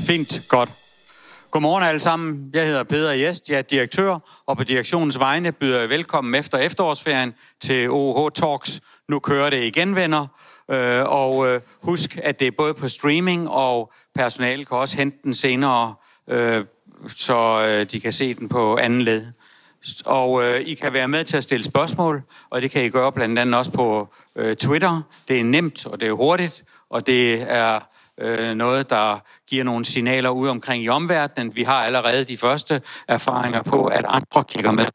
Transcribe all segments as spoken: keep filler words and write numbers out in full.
Fint, godt. Godmorgen alle sammen. Jeg hedder Peder Jest, jeg er direktør, og på direktionens vegne byder jeg velkommen efter efterårsferien til O O H Talks. Nu kører det igen, venner. Og husk, at det er både på streaming, og personalet kan også hente den senere, så de kan se den på anden led. Og øh, I kan være med til at stille spørgsmål, og det kan I gøre blandt andet også på øh, Twitter. Det er nemt, og det er hurtigt, og det er øh, noget, der giver nogle signaler ud omkring i omverdenen. Vi har allerede de første erfaringer på, at andre kigger med,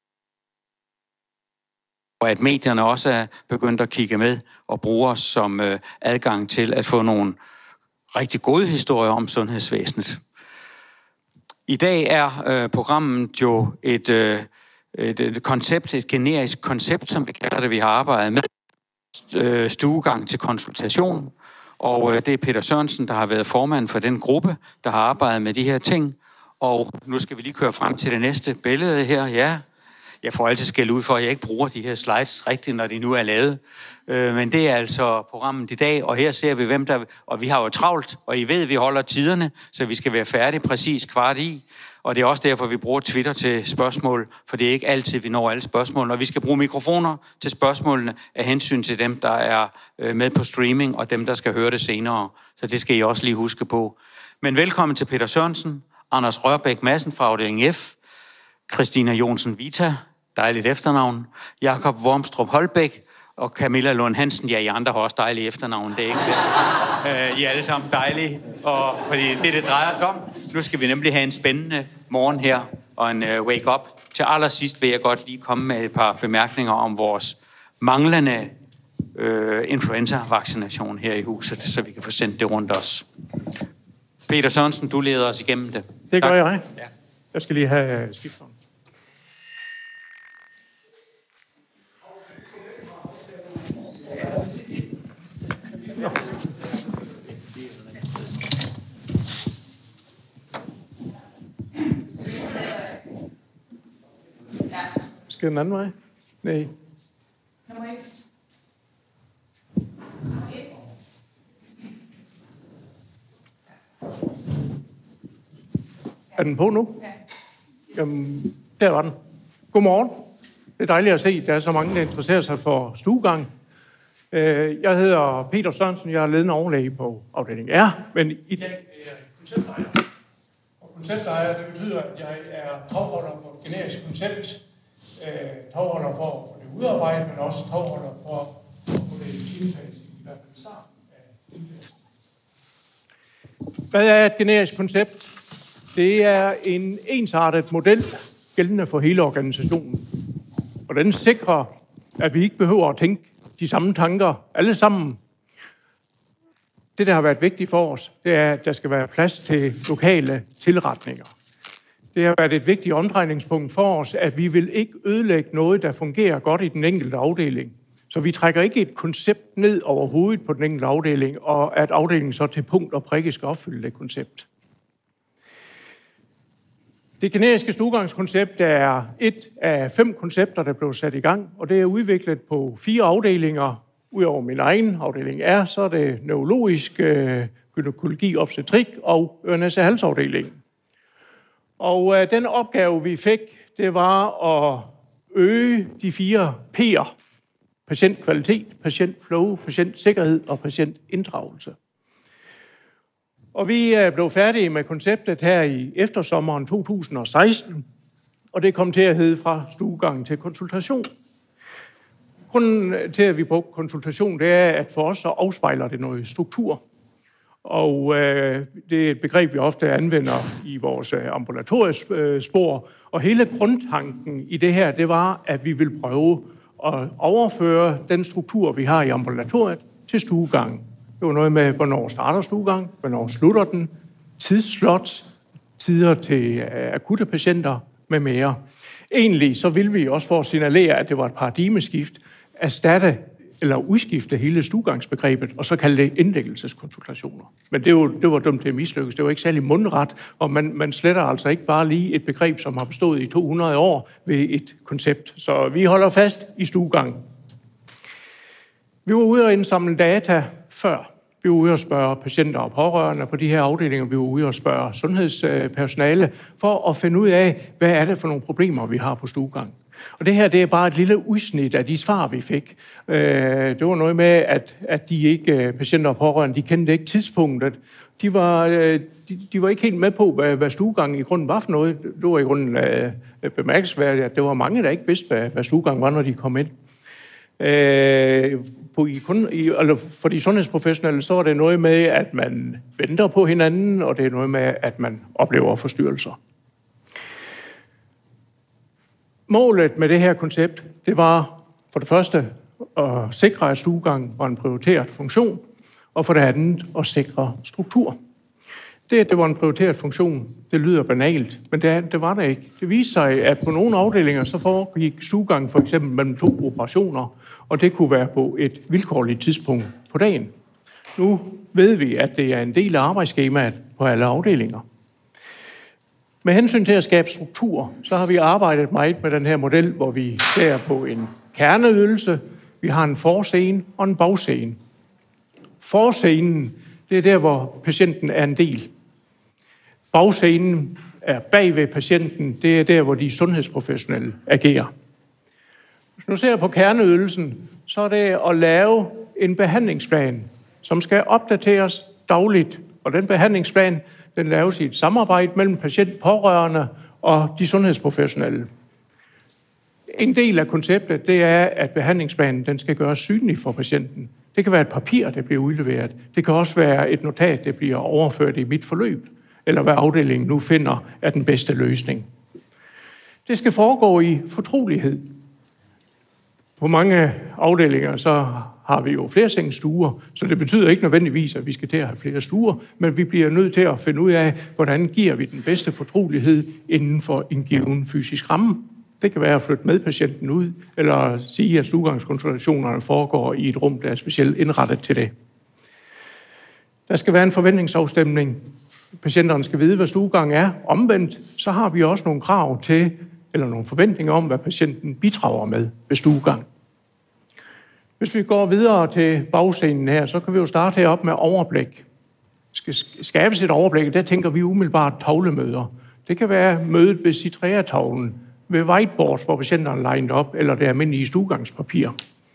og at medierne også er begyndt at kigge med og bruge os som øh, adgang til at få nogle rigtig gode historier om sundhedsvæsenet. I dag er øh, programmet jo et, øh, et, et koncept, et generisk koncept, som vi kalder det, vi har arbejdet med. Øh, stuegang til konsultation. Og øh, det er Peter Sørensen, der har været formand for den gruppe, der har arbejdet med de her ting. Og nu skal vi lige køre frem til det næste billede her. Ja, jeg får altid skæld ud for, at jeg ikke bruger de her slides rigtigt, når de nu er lavet. Øh, men det er altså programmet i dag, og her ser vi, hvem der... Og vi har jo travlt, og I ved, at vi holder tiderne, så vi skal være færdige præcis kvart i. Og det er også derfor, vi bruger Twitter til spørgsmål, for det er ikke altid, vi når alle spørgsmål. Og vi skal bruge mikrofoner til spørgsmålene af hensyn til dem, der er med på streaming, og dem, der skal høre det senere. Så det skal I også lige huske på. Men velkommen til Peter Sørensen, Anders Rørbæk Madsen fra afdeling F, Christina Jonsen Vita, dejligt efternavn, Jakob Wormstrup Holbæk og Camilla Lund Hansen. Ja, I andre har også dejlige efternavn, det er ikke det. I er alle sammen dejlige, og fordi det, det drejer sig om. Nu skal vi nemlig have en spændende morgen her, og en uh, wake-up. Til allersidst vil jeg godt lige komme med et par bemærkninger om vores manglende uh, influenza-vaccination her i huset, så vi kan få sendt det rundt os. Peter Sørensen, du leder os igennem det. Det gør jeg. Ja. Jeg skal lige have skifteren. Skal den anden vej? Nej. Nummer et. Er den på nu? Ja. Jamen, der var den. Godmorgen. Det er dejligt at se, at der er så mange, der interesserer sig for stuegang. Jeg hedder Peter Sørensen, jeg er ledende overlæge på afdeling R, men i dag er jeg konceptejer. Og konceptejer, det betyder, at jeg er tovholder for et generisk koncept, tovholder for at få det udarbejdet, men også tovholder for at få det indfaset, i hvert fald starten af indfaset. Hvad er et generisk koncept? Det er en ensartet model, gældende for hele organisationen. Og den sikrer, at vi ikke behøver at tænke de samme tanker alle sammen. Det, der har været vigtigt for os, det er, at der skal være plads til lokale tilretninger. Det har været et vigtigt omdrejningspunkt for os, at vi vil ikke ødelægge noget, der fungerer godt i den enkelte afdeling. Så vi trækker ikke et koncept ned over hovedet på den enkelte afdeling, og at afdelingen så til punkt og prikke skal opfylde det koncept. Det generiske stuegangskoncept er et af fem koncepter, der blev sat i gang, og det er udviklet på fire afdelinger. Udover min egen afdeling R, så er det neurologisk, øh, gynækologi, obstetrik og øre-næse-halsafdelingen. Og øh, den opgave, vi fik, det var at øge de fire P'er. Patientkvalitet, patientflow, patientsikkerhed og patientinddragelse. Og vi er blevet færdige med konceptet her i eftersommeren to tusind og seksten, og det kom til at hedde fra stuegang til konsultation. Grunden til, at vi brugte konsultation, det er, at for os så afspejler det noget struktur. Og øh, det er et begreb, vi ofte anvender i vores ambulatoriespor. Og hele grundtanken i det her, det var, at vi vil prøve at overføre den struktur, vi har i ambulatoriet, til stuegangen. Det var noget med, hvornår starter stuegang, hvornår slutter den, tidsslots, tider til akutte patienter med mere. Egentlig så ville vi også for at signalere, at det var et paradigmeskift, erstatte eller udskifte hele stuegangsbegrebet, og så kalde det indlæggelseskonsultationer. Men det var, det var dumt til at mislykkes. Det var ikke særlig mundret, og man, man sletter altså ikke bare lige et begreb, som har bestået i to hundrede år ved et koncept. Så vi holder fast i stuegang. Vi var ude og indsamle data før. Vi var ude og spørge patienter og pårørende på de her afdelinger. Vi var ude og spørge sundhedspersonale for at finde ud af, hvad er det for nogle problemer, vi har på stuegang. Og det her, det er bare et lille udsnit af de svar, vi fik. Det var noget med, at, at de ikke, patienter og pårørende, de kendte ikke tidspunktet. De var, de, de var ikke helt med på, hvad, hvad stuegang i grunden var for noget. Det var i grunden uh, bemærkelsesværdigt, at der var mange, der ikke vidste, hvad, hvad stuegang var, når de kom ind. Uh, på, i, kun, i, altså for de sundhedsprofessionelle, så er det noget med, at man venter på hinanden, og det er noget med, at man oplever forstyrrelser. Målet med det her koncept, det var for det første at sikre, at stuegang var en prioriteret funktion, og for det andet at sikre struktur. Det, at det var en prioriteret funktion, det lyder banalt, men det, det var det ikke. Det viste sig, at på nogle afdelinger, så foregik stuegang for eksempel mellem to operationer, og det kunne være på et vilkårligt tidspunkt på dagen. Nu ved vi, at det er en del af arbejdsskemaet på alle afdelinger. Med hensyn til at skabe struktur, så har vi arbejdet meget med den her model, hvor vi ser på en kerneydelse. Vi har en forscene og en bagscene. Forscenen, det er der, hvor patienten er en del. Bagscenen er bag ved patienten, det er der, hvor de sundhedsprofessionelle agerer. Hvis nu ser på kerneydelsen, så er det at lave en behandlingsplan, som skal opdateres dagligt. Og den behandlingsplan, den laves i et samarbejde mellem patient, pårørende og de sundhedsprofessionelle. En del af konceptet, det er, at behandlingsplanen den skal gøres synlig for patienten. Det kan være et papir, der bliver udleveret. Det kan også være et notat, der bliver overført i mit forløb, eller hvad afdelingen nu finder er den bedste løsning. Det skal foregå i fortrolighed. På mange afdelinger så har vi jo flere sengestuer, så det betyder ikke nødvendigvis, at vi skal til at have flere stuer, men vi bliver nødt til at finde ud af, hvordan giver vi den bedste fortrolighed inden for en given fysisk ramme. Det kan være at flytte med patienten ud, eller sige, at stuegangskonsultationerne foregår i et rum, der er specielt indrettet til det. Der skal være en forventningsafstemning. Patienterne skal vide, hvad stuegang er. Omvendt, så har vi også nogle krav til, eller nogle forventninger om, hvad patienten bidrager med ved stuegang. Hvis vi går videre til bagscenen her, så kan vi jo starte heroppe med overblik. Skal skabes et overblik, der tænker vi umiddelbart tavlemøder. Det kan være mødet ved citrea-tavlen, ved whiteboards, hvor patienterne er lined op, eller det almindelige stuegangspapir.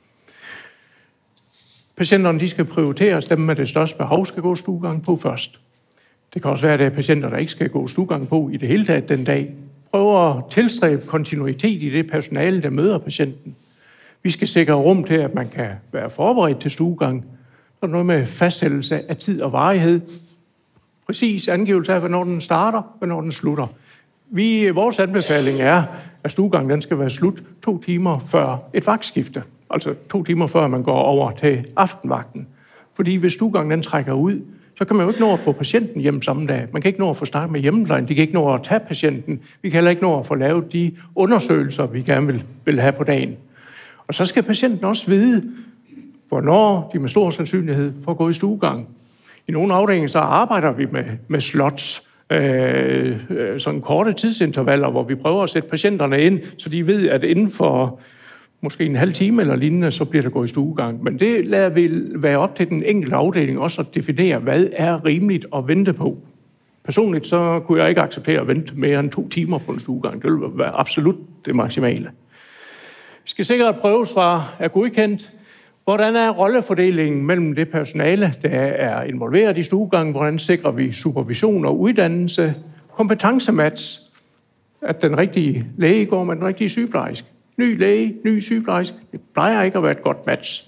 Patienterne de skal prioriteres, dem med det største behov skal gå stuegang på først. Det kan også være, at det er patienter, der ikke skal gå stuegang på i det hele taget den dag. Prøv at tilstræbe kontinuitet i det personale, der møder patienten. Vi skal sikre rum til, at man kan være forberedt til stuegang. Der er noget med fastsættelse af tid og varighed. Præcis angivelse af, hvornår den starter, hvornår den slutter. Vi, vores anbefaling er, at stuegangen den skal være slut to timer før et vagtskifte. Altså to timer før man går over til aftenvagten. Fordi hvis stuegangen den trækker ud, så kan man jo ikke nå at få patienten hjem samme dag. Man kan ikke nå at få snakket med hjemmeplejen. De kan ikke nå at tage patienten. Vi kan heller ikke nå at få lavet de undersøgelser, vi gerne vil, vil have på dagen. Og så skal patienten også vide, hvornår de med stor sandsynlighed får gået i stuegang. I nogle afdelinger så arbejder vi med, med slots, øh, sådan korte tidsintervaller, hvor vi prøver at sætte patienterne ind, så de ved, at inden for måske en halv time eller lignende, så bliver der gået i stuegang. Men det lader vi være op til den enkelte afdeling også at definere, hvad er rimeligt at vente på. Personligt så kunne jeg ikke acceptere at vente mere end to timer på en stuegang. Det ville være absolut det maksimale. Vi skal sikre, at prøvesvar er godkendt. Hvordan er rollefordelingen mellem det personale, der er involveret i stuegangen? Hvordan sikrer vi supervision og uddannelse? Kompetencematch, at den rigtige læge går med den rigtige sygeplejerske. Ny læge, ny sygeplejerske. Det plejer ikke at være et godt match.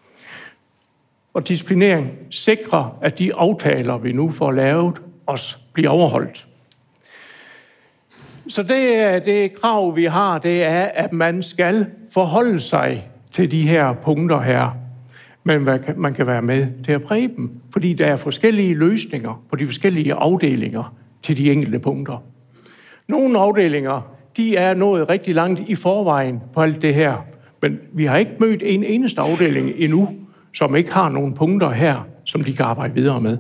Og disciplinering sikrer, at de aftaler, vi nu får lavet, også bliver overholdt. Så det, det krav, vi har, det er, at man skal forholde sig til de her punkter her. Men man kan være med til at præge dem, fordi der er forskellige løsninger på de forskellige afdelinger til de enkelte punkter. Nogle afdelinger, de er nået rigtig langt i forvejen på alt det her, men vi har ikke mødt en eneste afdeling endnu, som ikke har nogle punkter her, som de kan arbejde videre med.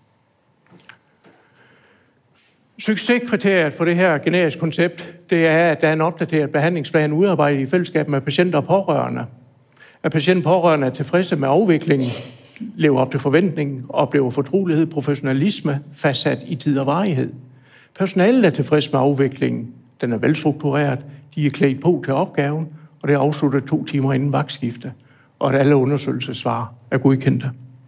Succeskriteriet for det her generiske koncept, det er, at der er en opdateret behandlingsplan udarbejdet i fællesskab med patienter og pårørende. At patient og pårørende er tilfredse med afviklingen, lever op til forventningen, oplever fortrolighed, professionalisme, fastsat i tid og varighed. Personalet er tilfreds med afviklingen. Den er velstruktureret, de er klædt på til opgaven, og det er afsluttet to timer inden vagtskifte, og at alle undersøgelsesvar er godkendte.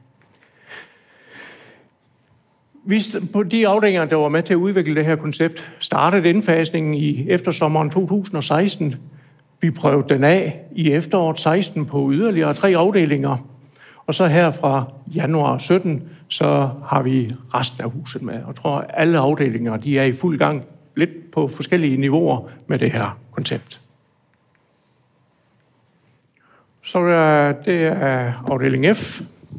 Vi på de afdelinger, der var med til at udvikle det her koncept, startede indfasningen i eftersommeren to tusind og seksten. Vi prøvede den af i efteråret seksten på yderligere tre afdelinger. Og så her fra januar sytten, så har vi resten af huset med. Jeg tror, at alle afdelinger de er i fuld gang, lidt på forskellige niveauer med det her koncept. Så er det er afdeling F.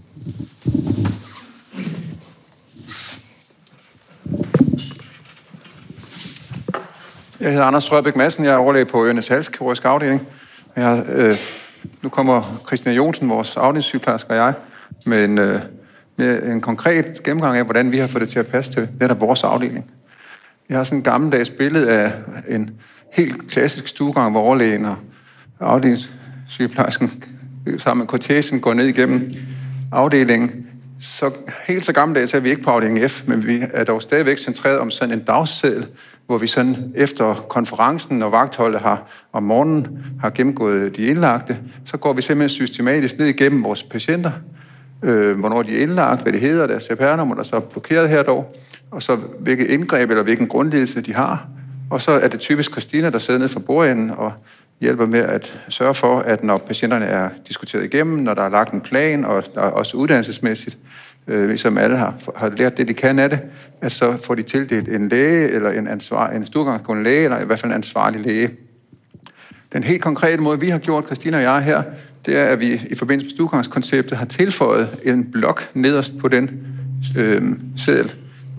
Jeg hedder Anders Rørbæk Madsen, jeg er overlæge på Ørenæs Halskirurgisk afdeling. Jeg, øh, nu kommer Christina Jonsen, vores afdelingssygeplejerske og jeg, med en, øh, med en konkret gennemgang af, hvordan vi har fået det til at passe til netop vores afdeling. Jeg har sådan en gammeldags billede af en helt klassisk stuegang, hvor overlægen og afdelingssygeplejersken sammen med kortesen går ned igennem afdelingen. Så helt så gammeldags er vi ikke på afdeling F, men vi er dog stadigvæk centreret om sådan en dagsseddel, hvor vi sådan efter konferencen og vagtholdet har om morgenen har gennemgået de indlagte, så går vi simpelthen systematisk ned igennem vores patienter, øh, hvornår de er indlagt, hvad det hedder, deres C P R-nummer, der så er blokeret her dog, og så hvilke indgreb eller hvilken grundledelse de har. Og så er det typisk Christina, der sidder nede for bordenden og hjælper med at sørge for, at når patienterne er diskuteret igennem, når der er lagt en plan, og der er også uddannelsesmæssigt, øh, ligesom alle har, har lært det, de kan af det, at så får de tildelt en læge, eller en, ansvar, en stuegangsgående læge, eller i hvert fald en ansvarlig læge. Den helt konkrete måde, vi har gjort, Christina og jeg her, det er, at vi i forbindelse med stuegangskonceptet har tilføjet en blok nederst på den øh, seddel,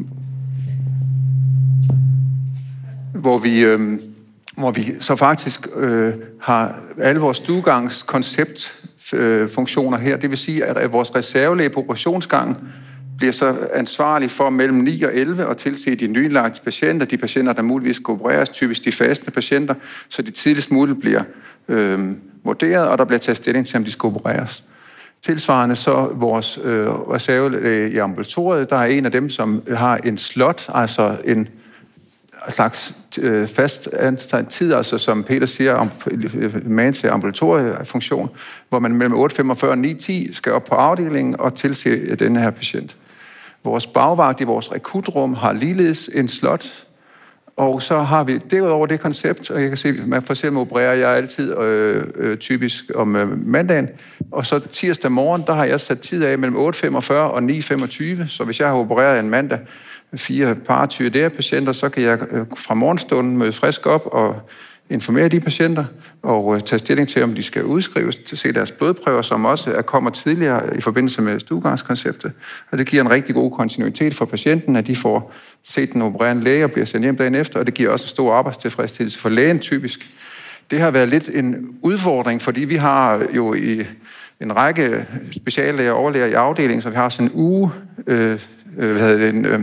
hvor vi... Øh, hvor vi så faktisk øh, har alle vores stuegangskonceptfunktioner øh, her. Det vil sige, at vores reservelæge på operationsgangen bliver så ansvarlig for mellem ni og elleve at tilse de nyindlagte patienter, de patienter, der muligvis skal opereres, typisk de faste patienter, så de tidligst muligt bliver øh, vurderet, og der bliver taget stilling til, om de skal opereres. Tilsvarende så vores øh, reservelæge i ambulatoriet, der er en af dem, som har en slot, altså en slags øh, fast ansat tid, altså som Peter siger, man til ambulatoriefunktion, hvor man mellem otte femogfyrre og ni ti skal op på afdelingen og tilse denne her patient. Vores bagvagt i vores akutrum har ligeledes en slot, og så har vi derudover det koncept, og jeg kan se, man for eksempel opererer jeg altid øh, øh, typisk om øh, mandagen, og så tirsdag morgen, der har jeg sat tid af mellem otte femogfyrre og ni femogtyve, så hvis jeg har opereret en mandag, fire paratyre patienter, så kan jeg fra morgenstunden møde frisk op og informere de patienter og tage stilling til, om de skal udskrives til at se deres blodprøver, som også er kommer tidligere i forbindelse med stuegangskonceptet. Og det giver en rigtig god kontinuitet for patienten, at de får set den opererende læge og bliver sendt hjem dagen efter, og det giver også stor arbejdstilfredsstillelse for lægen typisk. Det har været lidt en udfordring, fordi vi har jo i en række speciallæger og overlæger i afdelingen, så vi har sådan en uge, øh, hvad hedder det, en, øh,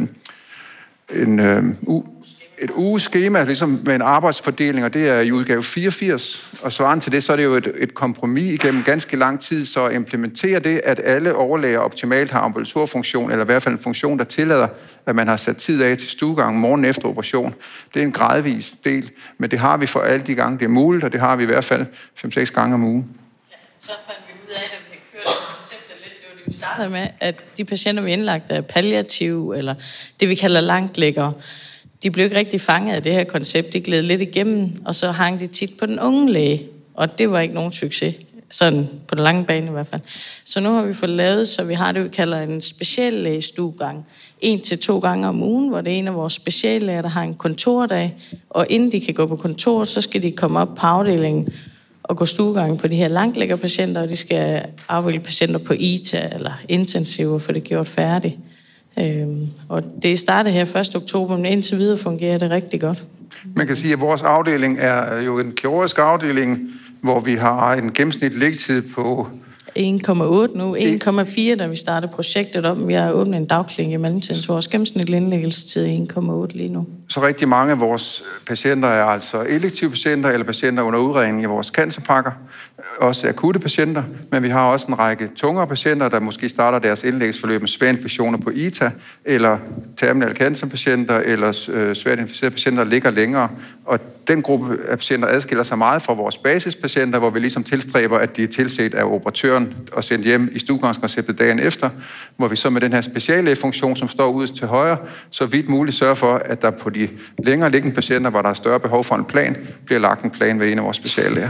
en, øh, u, et ugeskema, ligesom med en arbejdsfordeling, og det er i udgave fireogfirs, og svarende til det, så er det jo et, et kompromis igennem ganske lang tid, så at implementere det, at alle overlæger optimalt har ambulatorfunktion, eller i hvert fald en funktion, der tillader, at man har sat tid af til stuegang morgen efter operation. Det er en gradvis del, men det har vi for alle de gange, det er muligt, og det har vi i hvert fald fem seks gange om ugen. Ja, så fandt vi ud af, at vi kan køre konceptet lidt, det var det, vi startede med, at de patienter, vi indlagt, er palliative, eller det, vi kalder langtliggere. De blev ikke rigtig fanget af det her koncept. De gled lidt igennem, og så hang de tit på den unge læge. Og det var ikke nogen succes. Sådan på den lange bane i hvert fald. Så nu har vi fået lavet, så vi har det, vi kalder en speciallægestuegang. En til to gange om ugen, hvor det er en af vores speciallæger, der har en kontordag. Og inden de kan gå på kontor, så skal de komme op på afdelingen og gå stuegang på de her langtliggerpatienter, og de skal afvikle patienter på I T A eller intensiver, for det gjort færdigt. Øhm, og det startede her første oktober, men indtil videre fungerer det rigtig godt. Man kan sige, at vores afdeling er jo en kirurgisk afdeling, hvor vi har en gennemsnitlig liggetid på en komma otte nu, en komma fire, da vi startede projektet op. Vi har åbnet en dagklinik i mellemtiden, så vores gennemsnitlige indlæggelsetid er en komma otte lige nu. Så rigtig mange af vores patienter er altså elektive patienter eller patienter under udredning i vores cancerpakker. også akutte patienter, men vi har også en række tungere patienter, der måske starter deres indlægsforløb med svære infektioner på I T A, eller terminal cancerpatienter, eller øh, svært inficerede patienter, der ligger længere. Og den gruppe af patienter adskiller sig meget fra vores basispatienter, hvor vi ligesom tilstræber, at de er tilset af operatøren og sendt hjem i stuegangskonceptet dagen efter, hvor vi så med den her speciallægefunktion, som står ude til højre, så vidt muligt sørger for, at der på de længere liggende patienter, hvor der er større behov for en plan, bliver lagt en plan ved en af vores speciallæger.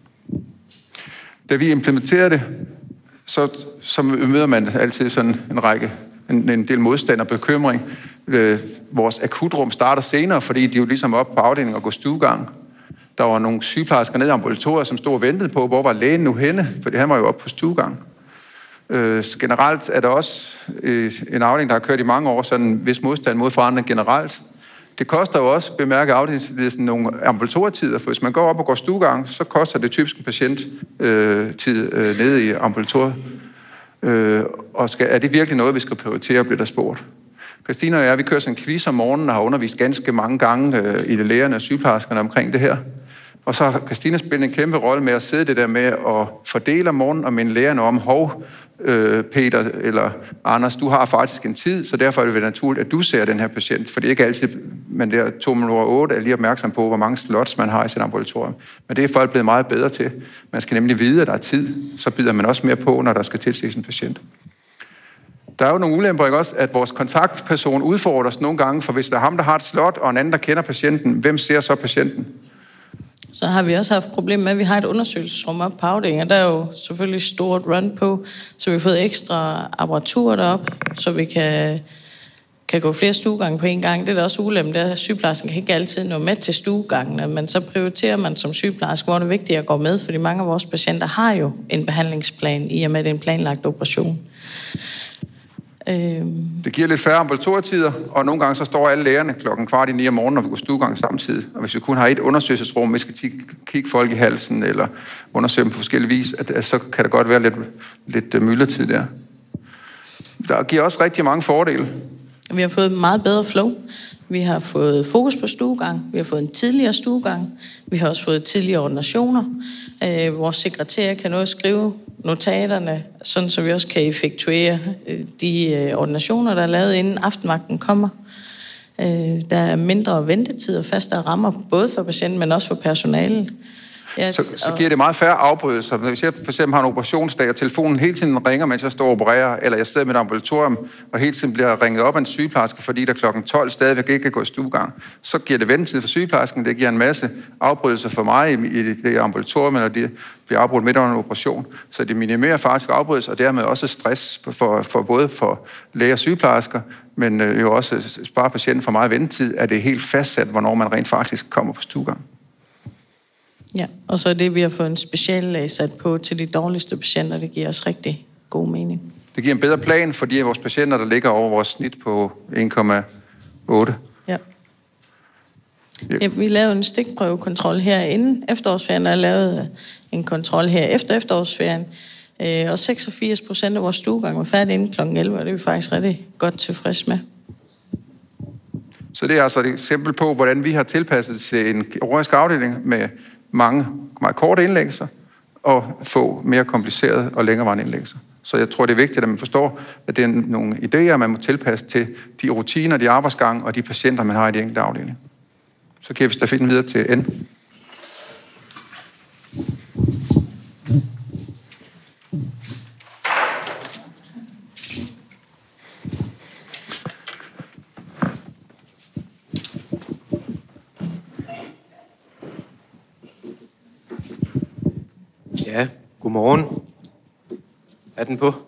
Da vi implementerer det, så, så møder man altid sådan en række, en, en del modstand og bekymring. Øh, vores akutrum starter senere, fordi de jo ligesom op på afdelingen og går stuegang. Der var nogle sygeplejersker nede i ambulatoriet, som stod og ventede på, hvor var lægen nu henne, fordi han var jo oppe på stuegang. Øh, generelt er der også øh, en afdeling, der har kørt i mange år, sådan en vis modstand mod forandring generelt. Det koster jo også, bemærke afdelingsledelsen, nogle ambulatorietider, for hvis man går op og går stuegang, så koster det typisk en patienttid øh, nede i ambulatoriet. Øh, og skal, er det virkelig noget, vi skal prioritere, bliver der spurgt. Christina og jeg, vi kører sådan en quiz om morgenen og har undervist ganske mange gange øh, i det lægerne og sygeplejerskerne omkring det her. Og så har Christina spillet en kæmpe rolle med at sidde det der med at fordele om morgenen og minde lægerne om, hov, øh, Peter eller Anders, du har faktisk en tid, så derfor er det naturligt, at du ser den her patient. For det er ikke altid, man der to minutter otte er lige opmærksom på, hvor mange slots man har i sit ambulatorium. Men det er folk blevet meget bedre til. Man skal nemlig vide, at der er tid, så bider man også mere på, når der skal tilses en patient. Der er jo nogle ulemper, ikke også, at vores kontaktperson udfordrer os nogle gange, for hvis der er ham, der har et slot, og en anden, der kender patienten, hvem ser så patienten? Så har vi også haft problemer med, at vi har et undersøgelsesrum op på afdelingen. Der er jo selvfølgelig stort run på, så vi har fået ekstra apparatur derop, så vi kan, kan gå flere stuegange på en gang. Det er da også ulempe, det er, at sygeplejersken kan ikke altid nå med til stuegangene, men så prioriterer man som sygeplejerske, hvor det er vigtigt at gå med, fordi mange af vores patienter har jo en behandlingsplan, i og med det er en planlagt operation. Det giver lidt færre ambulatorietider, og nogle gange så står alle lægerne klokken kvart i ni om morgenen, når vi går stuegang samtidig. Og hvis vi kun har et undersøgelsesrum, vi skal kigge folk i halsen, eller undersøge dem på forskellige vis, at, at så kan der godt være lidt, lidt myldretid der. Der giver også rigtig mange fordele. Vi har fået meget bedre flow. Vi har fået fokus på stuegang. Vi har fået en tidligere stuegang. Vi har også fået tidligere ordinationer. Øh, vores sekretær kan nå at skrive notaterne, sådan så vi også kan effektuere de ordinationer, der er lavet, inden aftenvagten kommer. Der er mindre ventetid og fastere rammer, både for patienten, men også for personalet. Ja, så, så giver det meget færre afbrydelser. Hvis jeg for eksempel har en operationsdag, og telefonen hele tiden ringer, mens jeg står og opererer, eller jeg sidder med et ambulatorium, og hele tiden bliver ringet op af en sygeplejerske, fordi der klokken tolv stadigvæk ikke kan gå i stuegang, så giver det ventetid for sygeplejersken, det giver en masse afbrydelser for mig i, i det ambulatorium, eller det bliver afbrudt midt under en operation. Så det minimerer faktisk afbrydelser, og dermed også stress for, for både for læger og sygeplejersker, men jo også sparer patienten for meget ventetid, at det er helt fastsat, hvornår man rent faktisk kommer på stuegang. Ja, og så er det, vi har fået en speciallæge sat på til de dårligste patienter, det giver os rigtig god mening. Det giver en bedre plan for de af vores patienter, der ligger over vores snit på en komma otte. Ja. Ja, vi lavede en stikprøvekontrol her inden efterårsferien, og lavede en kontrol her efter efterårsferien. Og seksogfirs procent af vores stuegang var færdig inden klokken elleve, og det er vi faktisk rigtig godt tilfreds med. Så det er altså et eksempel på, hvordan vi har tilpasset til en kirurgisk afdeling med mange meget korte indlæggelser og få mere komplicerede og længerevarende indlæggelser. Så jeg tror, det er vigtigt, at man forstår, at det er nogle idéer, man må tilpasse til de rutiner, de arbejdsgange og de patienter, man har i de enkelte afdelinger. Så kan vi stafetten videre til N. Ja, godmorgen. Er den på?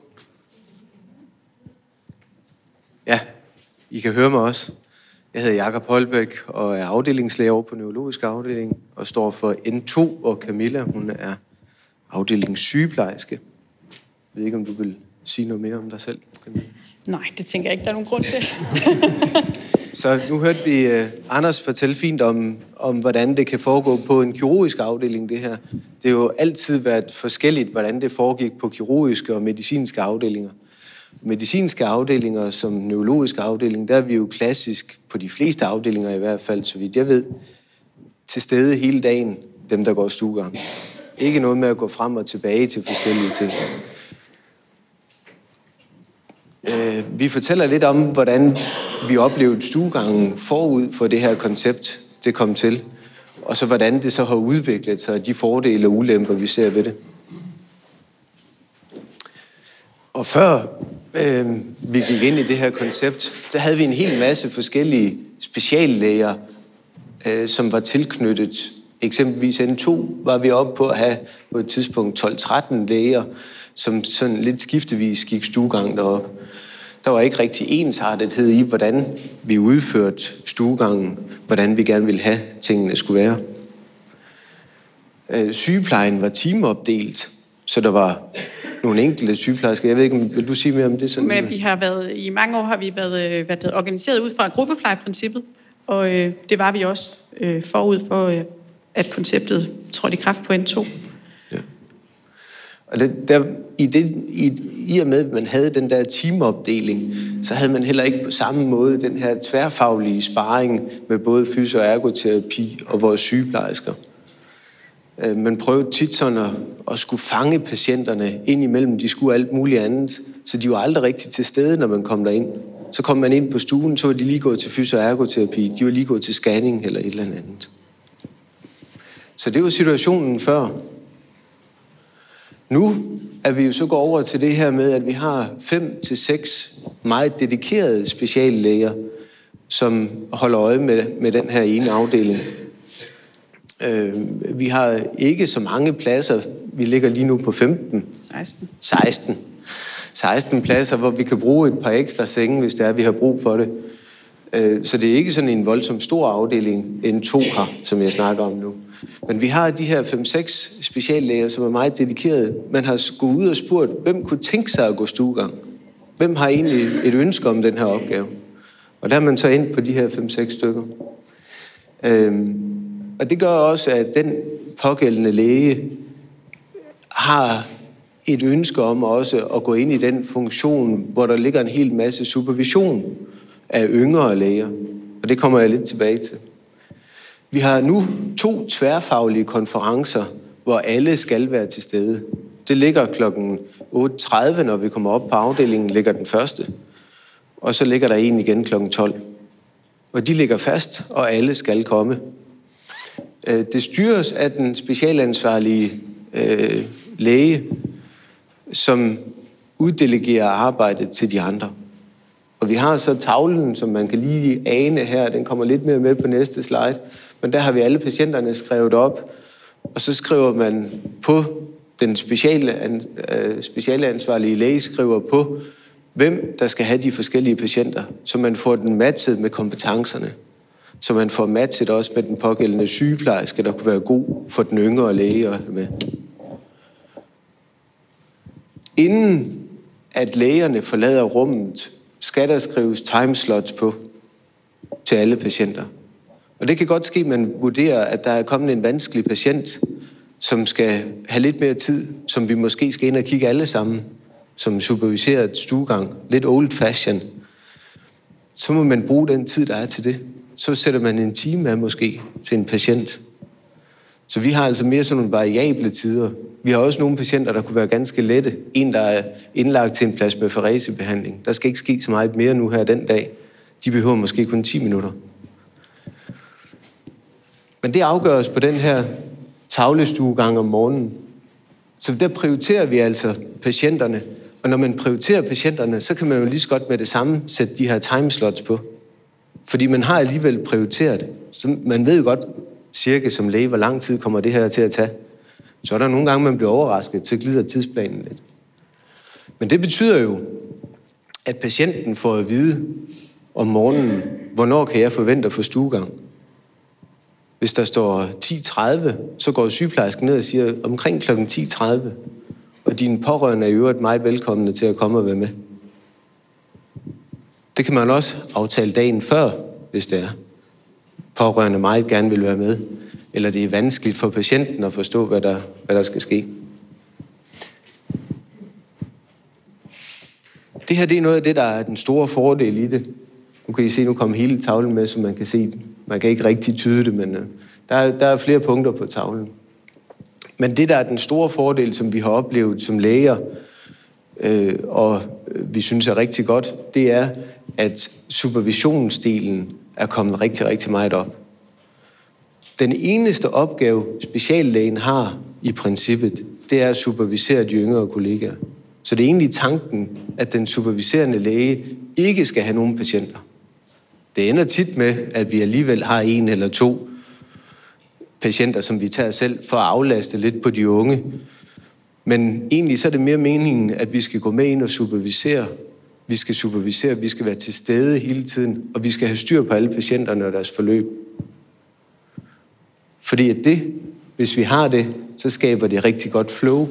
Ja, I kan høre mig også. Jeg hedder Jakob Holbæk og er afdelingslæge over på neurologisk afdeling og står for N to, og Camilla, hun er afdelingssygeplejerske. Jeg ved ikke, om du vil sige noget mere om dig selv, Camilla? Nej, det tænker jeg ikke, der er nogen grund til. Så nu hørte vi uh, Anders fortælle fint om, om, hvordan det kan foregå på en kirurgisk afdeling, det her. Det har jo altid været forskelligt, hvordan det foregik på kirurgiske og medicinske afdelinger. Medicinske afdelinger som neurologisk afdeling, der er vi jo klassisk, på de fleste afdelinger i hvert fald, så vidt jeg ved, til stede hele dagen, dem der går stuegang. Ikke noget med at gå frem og tilbage til forskellige ting. Øh, vi fortæller lidt om, hvordan vi oplevede stuegangen forud for det her koncept, det kom til. Og så hvordan det så har udviklet sig, de fordele og ulemper, vi ser ved det. Og før øh, vi gik ind i det her koncept, der havde vi en hel masse forskellige speciallæger, øh, som var tilknyttet. Eksempelvis N to var vi oppe på at have på et tidspunkt tolv tretten læger, som sådan lidt skiftevis gik stuegang deroppe. Der var ikke rigtig ensartethed i, hvordan vi udførte stuegangen, hvordan vi gerne ville have tingene skulle være. Øh, sygeplejen var teamopdelt, så der var nogle enkelte sygeplejersker. Jeg ved ikke, vil du sige mere om det? Sådan? Men vi har været, i mange år har vi været, været organiseret ud fra gruppeplejeprincippet, og øh, det var vi også øh, forud for, øh, at konceptet trådte i kraft på N to. Ja. Og det, der, i, det, i, i og med, at man havde den der teamopdeling, så havde man heller ikke på samme måde den her tværfaglige sparring med både fysio- og ergoterapi og vores sygeplejersker. Man prøvede tit sådan at, at skulle fange patienterne ind imellem. De skulle alt muligt andet, så de var aldrig rigtig til stede, når man kom derind. Så kom man ind på stuen, så var de lige gået til fysio- og ergoterapi. De var lige gået til scanning eller et eller andet. Så det var situationen før. Nu er vi jo så gået over til det her med, at vi har fem til seks meget dedikerede speciallæger, som holder øje med, med den her ene afdeling. Øh, vi har ikke så mange pladser. Vi ligger lige nu på femten. seksten. seksten. seksten pladser, hvor vi kan bruge et par ekstra senge, hvis det er, vi har brug for det. Øh, så det er ikke sådan en voldsomt stor afdeling, N to har, som jeg snakker om nu. Men vi har de her fem seks speciallæger, som er meget dedikerede. Man har gået ud og spurgt, hvem kunne tænke sig at gå stuegang? Hvem har egentlig et ønske om den her opgave? Og der er man så ind på de her fem seks stykker. Øh, Og det gør også, at den pågældende læge har et ønske om også at gå ind i den funktion, hvor der ligger en hel masse supervision af yngre læger. Og det kommer jeg lidt tilbage til. Vi har nu to tværfaglige konferencer, hvor alle skal være til stede. Det ligger klokken otte tredive, når vi kommer op på afdelingen, ligger den første. Og så ligger der en igen klokken tolv. Og de ligger fast, og alle skal komme. Det styres af den specialansvarlige øh, læge, som uddelegerer arbejdet til de andre. Og vi har så tavlen, som man kan lige ane her, den kommer lidt mere med på næste slide, men der har vi alle patienterne skrevet op, og så skriver man på, den speciale, øh, specialansvarlige læge skriver på, hvem der skal have de forskellige patienter, så man får den matchet med kompetencerne. Så man får matchet også med den pågældende sygeplejerske, der kunne være god for den yngre læge med. Inden at lægerne forlader rummet, skal der skrives timeslots på til alle patienter. Og det kan godt ske, at man vurderer, at der er kommet en vanskelig patient, som skal have lidt mere tid, som vi måske skal ind og kigge alle sammen, som superviseret stuegang, lidt old fashion. Så må man bruge den tid, der er til det. Så sætter man en time af måske til en patient. Så vi har altså mere sådan nogle variable tider. Vi har også nogle patienter, der kunne være ganske lette. En, der er indlagt til en plasmaferesebehandling. Der skal ikke ske så meget mere nu her den dag. De behøver måske kun ti minutter. Men det afgøres på den her tavlestuegang om morgenen. Så der prioriterer vi altså patienterne. Og når man prioriterer patienterne, så kan man jo lige så godt med det samme sætte de her timeslots på. Fordi man har alligevel prioriteret. Så man ved jo godt cirka som læge, hvor lang tid kommer det her til at tage. Så er der nogle gange, man bliver overrasket, så glider tidsplanen lidt. Men det betyder jo, at patienten får at vide om morgenen, hvornår kan jeg forvente at få stuegang. Hvis der står ti tredive, så går sygeplejersken ned og siger omkring klokken ti tredive. Og dine pårørende er i øvrigt meget velkomne til at komme og være med. Det kan man også aftale dagen før, hvis det er. Pårørende meget gerne vil være med. Eller det er vanskeligt for patienten at forstå, hvad der, hvad der skal ske. Det her det er noget af det, der er den store fordel i det. Nu kan I se, nu kommer hele tavlen med, så man kan se den. Man kan ikke rigtig tyde det, men der er, der er flere punkter på tavlen. Men det, der er den store fordel, som vi har oplevet som læger, øh, og vi synes er rigtig godt, det er, at supervisionsdelen er kommet rigtig, rigtig meget op. Den eneste opgave, speciallægen har i princippet, det er at supervisere de yngre kollegaer. Så det er egentlig tanken, at den superviserende læge ikke skal have nogen patienter. Det ender tit med, at vi alligevel har en eller to patienter, som vi tager selv for at aflaste lidt på de unge. Men egentlig så er det mere meningen, at vi skal gå med ind og supervisere. Vi skal supervisere, vi skal være til stede hele tiden, og vi skal have styr på alle patienterne og deres forløb. Fordi at det, hvis vi har det, så skaber det rigtig godt flow.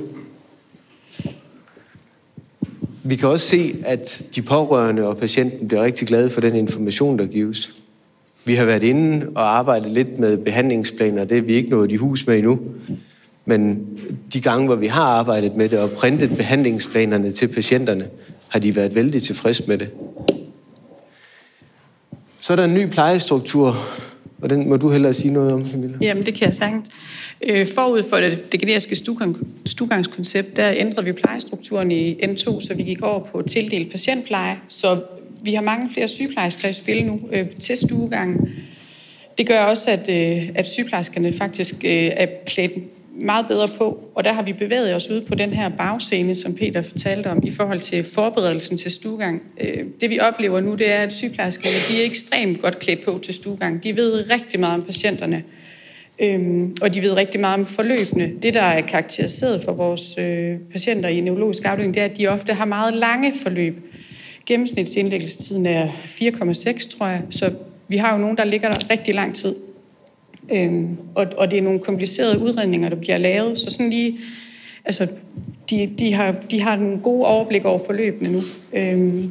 Vi kan også se, at de pårørende og patienten bliver rigtig glade for den information, der gives. Vi har været inde og arbejdet lidt med behandlingsplaner, det er vi ikke nået i hus med endnu. Men de gange, hvor vi har arbejdet med det og printet behandlingsplanerne til patienterne, har de været vældig tilfredse med det. Så er der en ny plejestruktur, og den må du hellere sige noget om, Camilla. Jamen, det kan jeg sagtens. Øh, forud for det, det generiske stugang, stugangskoncept, der ændrede vi plejestrukturen i N to, så vi gik over på tildelt patientpleje. Så vi har mange flere sygeplejersker i spil nu øh, til stuegangen. Det gør også, at, øh, at sygeplejerskerne faktisk øh, er klædt meget bedre på, og der har vi bevæget os ud på den her bagscene, som Peter fortalte om, i forhold til forberedelsen til stuegang. Det vi oplever nu, det er, at sygeplejerskerne, de er ekstremt godt klædt på til stuegang. De ved rigtig meget om patienterne, og de ved rigtig meget om forløbene. Det, der er karakteriseret for vores patienter i neurologisk afdeling, det er, at de ofte har meget lange forløb. Gennemsnitsindlæggelsestiden er fire komma seks, tror jeg, så vi har jo nogen, der ligger der rigtig lang tid. Øhm, og, og det er nogle komplicerede udredninger, der bliver lavet, så sådan lige, altså, de, de, har, de har nogle gode overblik over forløbene nu. Øhm,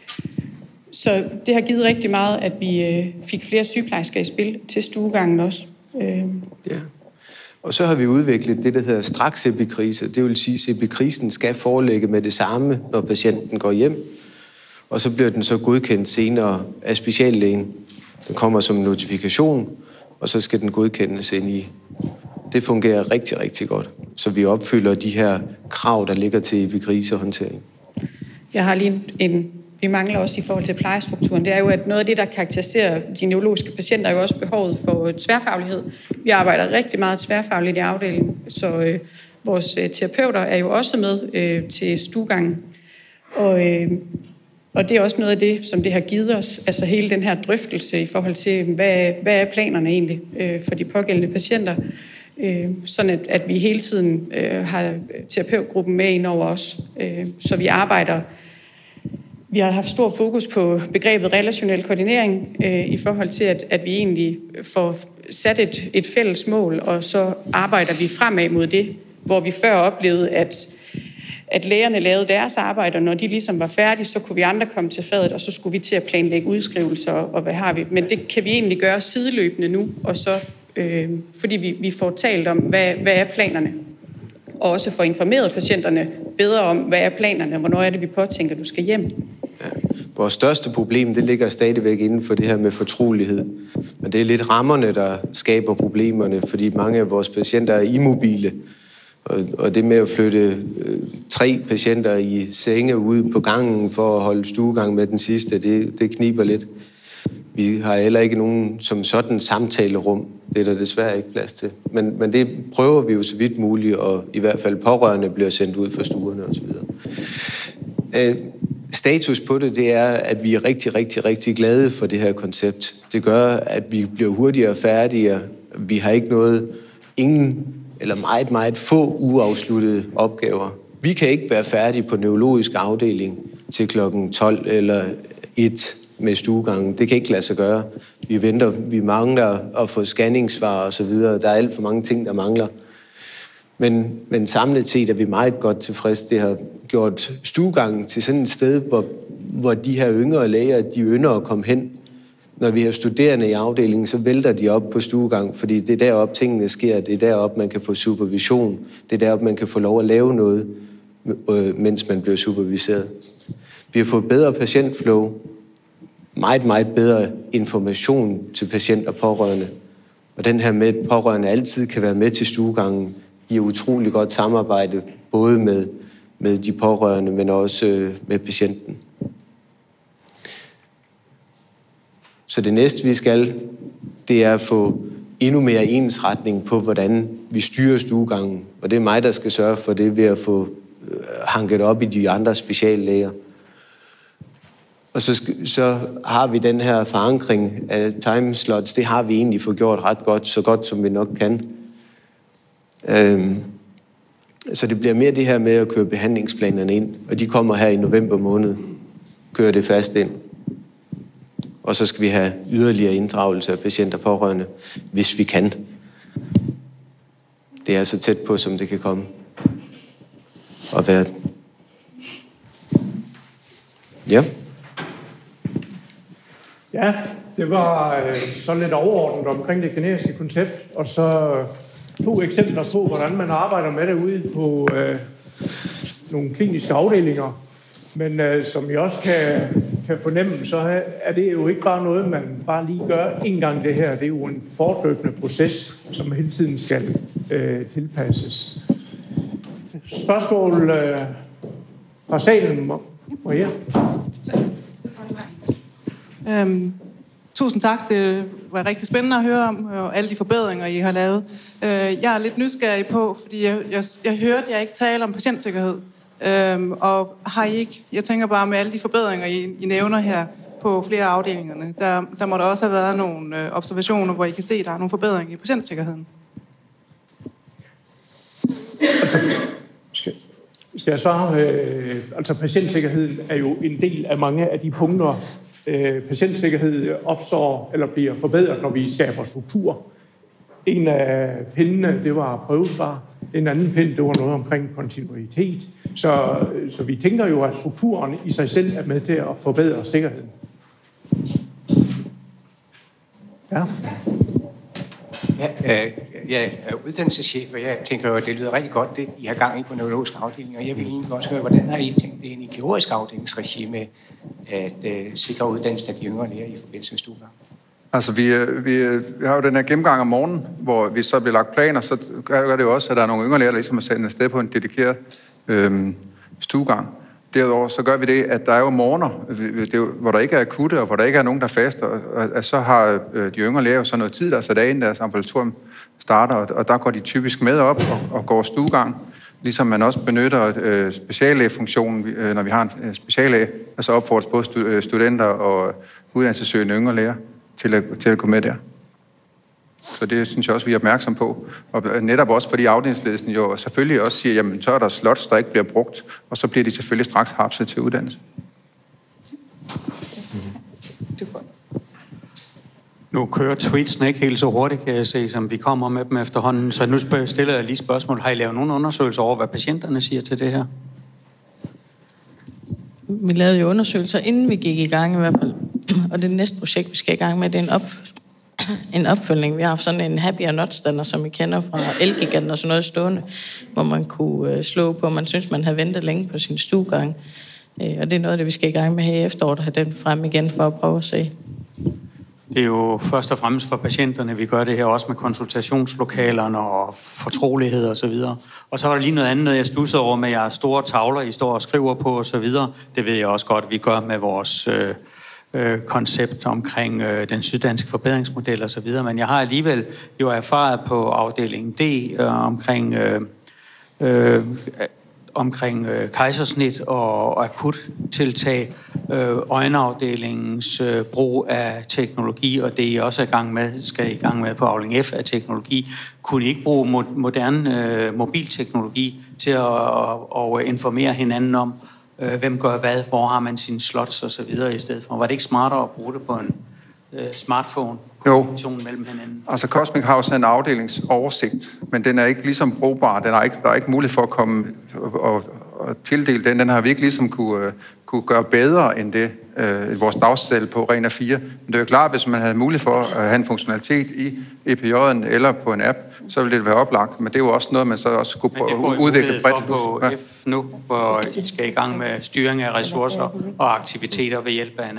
så det har givet rigtig meget, at vi øh, fik flere sygeplejersker i spil til stuegangen også. Øhm. Ja. Og så har vi udviklet det, der hedder straks-epikrise. Det vil sige, at epikrisen skal foreligge med det samme, når patienten går hjem. Og så bliver den så godkendt senere af speciallægen. Den kommer som notifikation, og så skal den godkendes ind i. Det fungerer rigtig, rigtig godt. Så vi opfylder de her krav, der ligger til epikrisehåndtering. Jeg har lige en, vi mangler også i forhold til plejestrukturen. Det er jo, at noget af det, der karakteriserer de neurologiske patienter, er jo også behovet for tværfaglighed. Vi arbejder rigtig meget tværfagligt i afdelingen, så øh, vores øh, terapeuter er jo også med øh, til stuegangen. Og øh, Og det er også noget af det, som det har givet os, altså hele den her drøftelse i forhold til, hvad, hvad er planerne egentlig øh, for de pågældende patienter, øh, sådan at, at vi hele tiden øh, har terapeutgruppen med ind over os. Øh, så vi arbejder, vi har haft stor fokus på begrebet relationel koordinering øh, i forhold til, at, at vi egentlig får sat et, et fælles mål, og så arbejder vi fremad mod det, hvor vi før oplevede, at at lægerne lavede deres arbejde, og når de ligesom var færdige, så kunne vi andre komme til fadet, og så skulle vi til at planlægge udskrivelser, og hvad har vi. Men det kan vi egentlig gøre sideløbende nu, og så, øh, fordi vi, vi får talt om, hvad, hvad er planerne, og også får informeret patienterne bedre om, hvad er planerne, og hvornår er det, vi påtænker, du skal hjem. Ja. Vores største problem, det ligger stadigvæk inden for det her med fortrolighed. Men det er lidt rammerne, der skaber problemerne, fordi mange af vores patienter er immobile. Og det med at flytte øh, tre patienter i senge ude på gangen for at holde stuegang med den sidste, det, det kniber lidt. Vi har heller ikke nogen som sådan samtalerum. Det er der desværre ikke plads til. Men, men det prøver vi jo så vidt muligt, og i hvert fald pårørende bliver sendt ud fra stuerne osv. Øh, status på det, det er, at vi er rigtig, rigtig, rigtig glade for det her koncept. Det gør, at vi bliver hurtigere og færdigere. Vi har ikke noget, ingen eller meget, meget få uafsluttede opgaver. Vi kan ikke være færdige på neurologisk afdeling til klokken tolv eller et med stuegangen. Det kan ikke lade sig gøre. Vi venter, vi mangler at få scanningssvar og så videre. Der er alt for mange ting, der mangler. Men, men samlet set er vi meget godt tilfreds. Det har gjort stuegangen til sådan et sted, hvor, hvor de her yngre læger, de ynder at komme hen. Når vi har studerende i afdelingen, så vælter de op på stuegang, fordi det er deroppe tingene sker. Det er deroppe, man kan få supervision. Det er deroppe, man kan få lov at lave noget, mens man bliver superviseret. Vi har fået bedre patientflow, meget, meget bedre information til patient og pårørende. Og den her med, at pårørende altid kan være med til stuegangen, i utrolig godt samarbejde, både med, med de pårørende, men også øh, med patienten. Så det næste, vi skal, det er at få endnu mere ensretning på, hvordan vi styrer stuegangen. Og det er mig, der skal sørge for det ved at få øh, hanket op i de andre speciallæger. Og så, skal, så har vi den her forankring af timeslots. Det har vi egentlig fået gjort ret godt, så godt som vi nok kan. Øhm, så det bliver mere det her med at køre behandlingsplanerne ind. Og de kommer her i november måned. Kører det fast ind. Og så skal vi have yderligere inddragelse af patienter og pårørende, hvis vi kan. Det er så tæt på, som det kan komme. Og være... Ja. Ja, det var øh, så lidt overordnet omkring det generiske koncept, og så to eksempler på, hvordan man arbejder med det ude på øh, nogle kliniske afdelinger. Men øh, som I også kan, kan fornemme, så er det jo ikke bare noget, man bare lige gør en gang det her. Det er jo en fortløbende proces, som hele tiden skal øh, tilpasses. Spørgsmål øh, fra salen, må, må jeg? Øhm, tusind tak. Det var rigtig spændende at høre om, og alle de forbedringer, I har lavet. Øh, jeg er lidt nysgerrig på, fordi jeg, jeg, jeg hørte jer ikke tale om patientsikkerhed. Øhm, og har I ikke, jeg tænker bare med alle de forbedringer, I, I nævner her på flere af afdelingerne, der, der må der også have været nogle øh, observationer, hvor I kan se, at der er nogle forbedringer i patientsikkerheden. Skal, skal jeg svare? Øh, altså patientsikkerheden er jo en del af mange af de punkter, øh, patientsikkerhed opstår eller bliver forbedret, når vi skaber struktur. En af pindene, det var prøvesvar. En anden pind, det var noget omkring kontinuitet. Så, så vi tænker jo, at strukturen i sig selv er med til at forbedre sikkerheden. Ja. Ja, øh, jeg er uddannelseschef, og jeg tænker jo, at det lyder rigtig godt, det I har gang i på neurologisk afdeling, og jeg vil egentlig også høre, hvordan har I tænkt det ind i kirurgisk afdelingsregime at øh, sikre uddannelsen af de yngre læger i forbindelse med studier? Altså, vi, vi, vi har jo den her gennemgang om morgenen, hvor vi så bliver lagt planer, så gør det jo også, at der er nogle yngre læger, der ligesom er sendt afsted på en dedikeret øh, stuegang. Derudover så gør vi det, at der er jo morgener, det er jo, hvor der ikke er akutte, og hvor der ikke er nogen, der faster, og, og så har øh, de yngre læger jo så noget tid, der er sat af, inden deres ambulatorium starter, og, og der går de typisk med op og, og går stuegang, ligesom man også benytter øh, speciallægefunktionen, øh, når vi har en øh, speciallæge, og så opfordres både stu- studenter og uddannelsessøgende yngre læger til at, til at gå med der. Så det synes jeg også, vi er opmærksom på. Og netop også fordi afdelingsledelsen jo selvfølgelig også siger, jamen så er der slots, der ikke bliver brugt, og så bliver de selvfølgelig straks hapset til uddannelse. Nu kører tweetsene ikke helt så hurtigt, kan jeg se, som vi kommer med dem efterhånden. Så nu stiller jeg lige spørgsmål. Har I lavet nogle undersøgelser over, hvad patienterne siger til det her? Vi lavede jo undersøgelser, inden vi gik i gang i hvert fald. Og det næste projekt, vi skal i gang med, det er en, opf- en opfølgning. Vi har haft sådan en happy or not stander, som vi kender fra Elgiganten og sådan noget stående, hvor man kunne øh, slå på, man synes, man har ventet længe på sin stuegang. Øh, og det er noget, det vi skal i gang med her i efteråret, at have den frem igen for at prøve at se. Det er jo først og fremmest for patienterne. Vi gør det her også med konsultationslokalerne og fortrolighed og så videre. Og så var der lige noget andet, jeg stussede over med jeres store tavler, I står og skriver på og så videre. Det ved jeg også godt, vi gør med vores øh, øh, koncept omkring øh, den syddanske forbedringsmodel og så videre. Men jeg har alligevel jo erfaret på afdeling D øh, omkring... Øh, øh, omkring øh, kejsersnit og, og akuttiltag, øh, øjenafdelingens øh, brug af teknologi, og det I også er i gang med, skal I gang med på afdeling F af teknologi. Kunne I ikke bruge mo- moderne øh, mobilteknologi til at og, og informere hinanden om, øh, hvem gør hvad, hvor har man sine slots og så videre i stedet for? Var det ikke smartere at bruge det på en øh, smartphone? Jo, mellem hinanden? Altså Cosmic har også en afdelingsoversigt, men den er ikke ligesom brugbar. Den er ikke, der er ikke mulighed for at komme og, og, og tildele den. Den har vi ikke ligesom kunne, uh, kunne gøre bedre end det, uh, vores dagscelle på Ren A fire. Men det er jo klart, hvis man havde mulighed for at have en funktionalitet i E P J'en eller på en app, så ville det være oplagt. Men det er jo også noget, man så også skulle prøve at udvikle bredt. På ja. F nu, hvor I skal i gang med styring af ressourcer og aktiviteter ved hjælp af en app.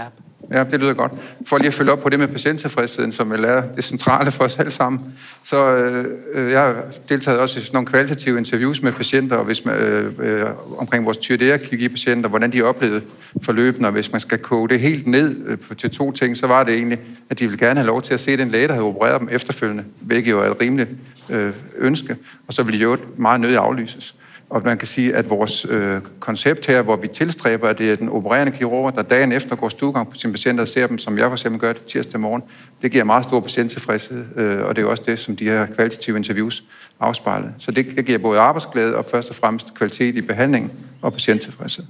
Ja, det lyder godt. For lige at følge op på det med patienttilfredsheden, som vel er det centrale for os alle sammen, så øh, jeg har deltaget også i sådan nogle kvalitative interviews med patienter, og hvis man, øh, øh, omkring vores tyreoidea-kirurgi-patienter, hvordan de oplevede forløbene, og hvis man skal koge det helt ned øh, til to ting, så var det egentlig, at de ville gerne have lov til at se den læge, der havde opereret dem efterfølgende, hvilket jo er et rimeligt øh, ønske, og så ville de jo meget nødig aflyses. Og man kan sige, at vores øh, koncept her, hvor vi tilstræber, at det er den opererende kirurg, der dagen efter går stuegang på sine patienter og ser dem, som jeg for eksempel gør det tirsdag morgen, det giver meget stor patienttilfredshed, øh, og det er også det, som de her kvalitative interviews afspejler. Så det, det giver både arbejdsglæde og først og fremmest kvalitet i behandlingen og patienttilfredshed.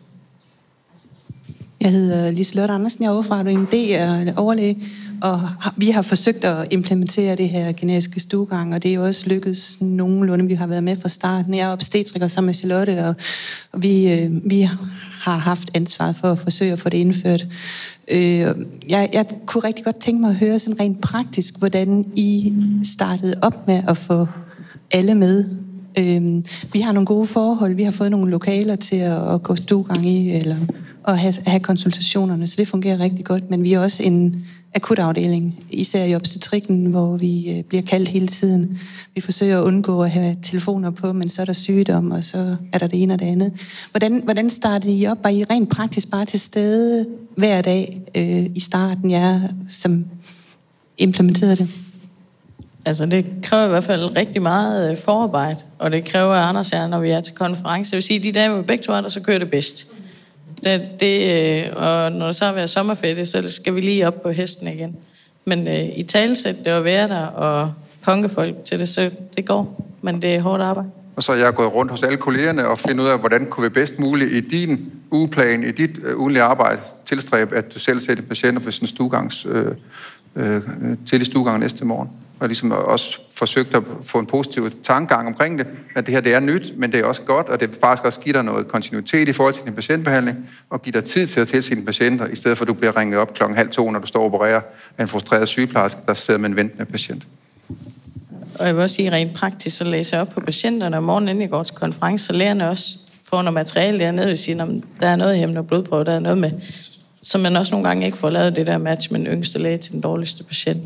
Jeg hedder Liselotte Andersen, jeg er overfra en D er overlæge, og vi har forsøgt at implementere det her genetiske stuegang, og det er jo også lykkedes nogenlunde. Vi har været med fra starten. Jeg er obstetriker sammen med Charlotte, og, og vi, øh, vi har haft ansvaret for at forsøge at få det indført. Øh, jeg, jeg kunne rigtig godt tænke mig at høre sådan rent praktisk, hvordan I startede op med at få alle med. Øh, vi har nogle gode forhold, vi har fået nogle lokaler til at, at gå stuegang i, eller at have, have konsultationerne, så det fungerer rigtig godt, men vi er også en akutafdeling, især i obstetrikken, hvor vi øh, bliver kaldt hele tiden. Vi forsøger at undgå at have telefoner på, men så er der sygdom, og så er der det ene og det andet. Hvordan, hvordan startede I op? Var I rent praktisk bare til stede hver dag øh, i starten, jer som implementerede det? Altså, det kræver i hvert fald rigtig meget forarbejde, og det kræver Anders her, når vi er til konference. Jeg vil sige, at de dage, hvor vi begge to er der, så kører det bedst. Det, det, og når det så har været sommerferie, så skal vi lige op på hesten igen. Men øh, i talesæt, det var være der og punkefolk til det, så det går. Men det er hårdt arbejde. Og så er jeg gået rundt hos alle kollegerne og finde ud af, hvordan kunne vi bedst muligt i din ugeplan, i dit øh, ugenlige arbejde tilstræbe, at du selv sætter patienter på sådan en stuegangs, øh, øh, til i stuegang næste morgen. Og ligesom også forsøgt at få en positiv tankegang omkring det, at det her det er nyt, men det er også godt, og det faktisk også giver dig noget kontinuitet i forhold til din patientbehandling, og giver dig tid til at tilse dine patienter, i stedet for at du bliver ringet op klokken halv to, når du står og opererer af en frustreret sygeplejerske, der sidder med en ventende patient. Og jeg vil også sige rent praktisk, så læser jeg op på patienterne om morgenen, inden jeg går til konference, så lærerne også får noget materiale dernede, og siger, om der er noget hjemme og blodprøve, der er noget med, så man også nogle gange ikke får lavet det der match med den yngste læge til den dårligste patient.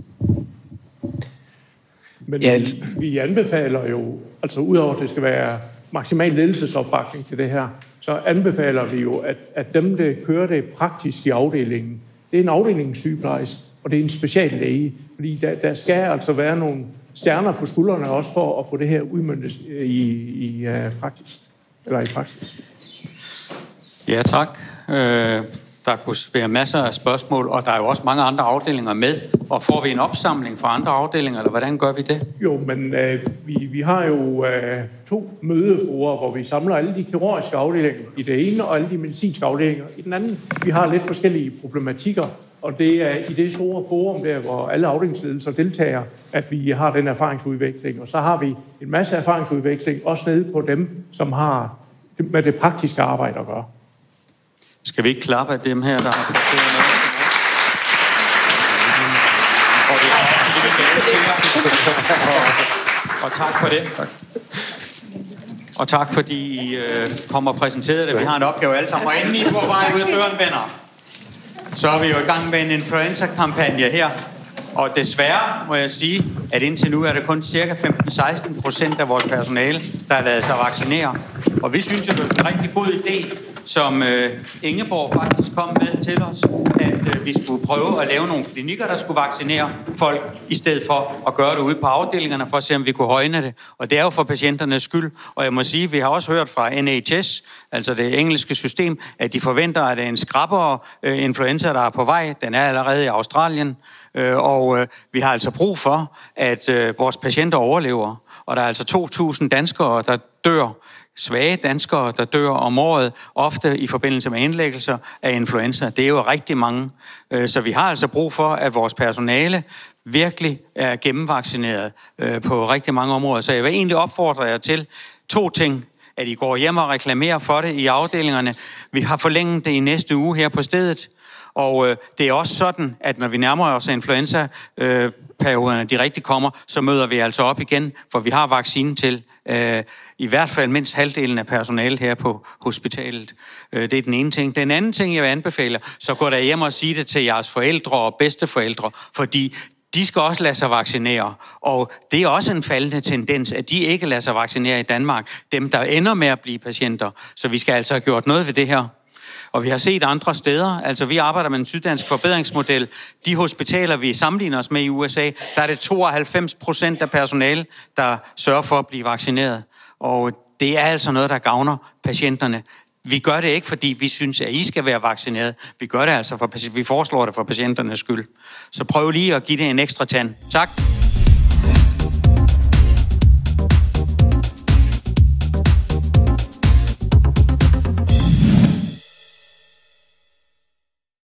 Men ja. vi, vi anbefaler jo, altså udover at det skal være maksimal ledelsesopbakning til det her, så anbefaler vi jo, at, at dem, der kører det praktisk i afdelingen, det er en afdelingssygeplejerske, og det er en speciallæge. Fordi der, der skal altså være nogle stjerner på skuldrene også for at få det her udmøntet i, i uh, praksis. Eller i praksis. Ja, tak. Øh... Der kunne være masser af spørgsmål, og der er jo også mange andre afdelinger med. Og får vi en opsamling fra andre afdelinger, eller hvordan gør vi det? Jo, men øh, vi, vi har jo øh, to mødeforer, hvor vi samler alle de kirurgiske afdelinger i det ene, og alle de medicinske afdelinger i den anden. Vi har lidt forskellige problematikker, og det er i det store forum der, hvor alle afdelingsledelser deltager, at vi har den erfaringsudveksling. Og så har vi en masse erfaringsudveksling, også nede på dem, som har med det praktiske arbejde at gøre. Skal vi ikke klappe af dem her, der har præsteret noget? Og, og tak for det. Og tak fordi I øh, kommer og præsenterede det. Vi har en opgave alle sammen. Og inden I går vej ud af døren, venner, så er vi jo i gang med en influenza-kampagne her. Og desværre må jeg sige, at indtil nu er det kun cirka femten til seksten procent af vores personale, der har ladet sig vaccinere. Og vi synes jo, det er en rigtig god idé, som øh, Ingeborg faktisk kom med til os, at øh, vi skulle prøve at lave nogle klinikker, der skulle vaccinere folk, i stedet for at gøre det ude på afdelingerne, for at se, om vi kunne højne det. Og det er jo for patienternes skyld. Og jeg må sige, vi har også hørt fra N H S, altså det engelske system, at de forventer, at det er en skrappere øh, influenza, der er på vej. Den er allerede i Australien. Øh, og øh, vi har altså brug for, at øh, vores patienter overlever. Og der er altså to tusind danskere, der dør, svage danskere, der dør om året, ofte i forbindelse med indlæggelser af influenza. Det er jo rigtig mange. Så vi har altså brug for, at vores personale virkelig er gennemvaccineret på rigtig mange områder. Så jeg vil egentlig opfordre jer til to ting, at I går hjem og reklamerer for det i afdelingerne. Vi har forlænget det i næste uge her på stedet. Og øh, det er også sådan, at når vi nærmer os influenza-perioderne, øh, de rigtig kommer, så møder vi altså op igen, for vi har vaccinen til øh, i hvert fald mindst halvdelen af personalet her på hospitalet. Øh, det er den ene ting. Den anden ting, jeg vil anbefale, så gå der hjem og sige det til jeres forældre og bedsteforældre, fordi de skal også lade sig vaccinere, og det er også en faldende tendens, at de ikke lader sig vaccinere i Danmark, dem der ender med at blive patienter. Så vi skal altså have gjort noget ved det her. Og vi har set andre steder, altså vi arbejder med en syddansk forbedringsmodel. De hospitaler, vi sammenligner os med i U S A, der er det tooghalvfems procent af personale, der sørger for at blive vaccineret. Og det er altså noget, der gavner patienterne. Vi gør det ikke, fordi vi synes, at I skal være vaccineret. Vi gør det altså for, vi foreslår det for patienternes skyld. Så prøv lige at give det en ekstra tand. Tak.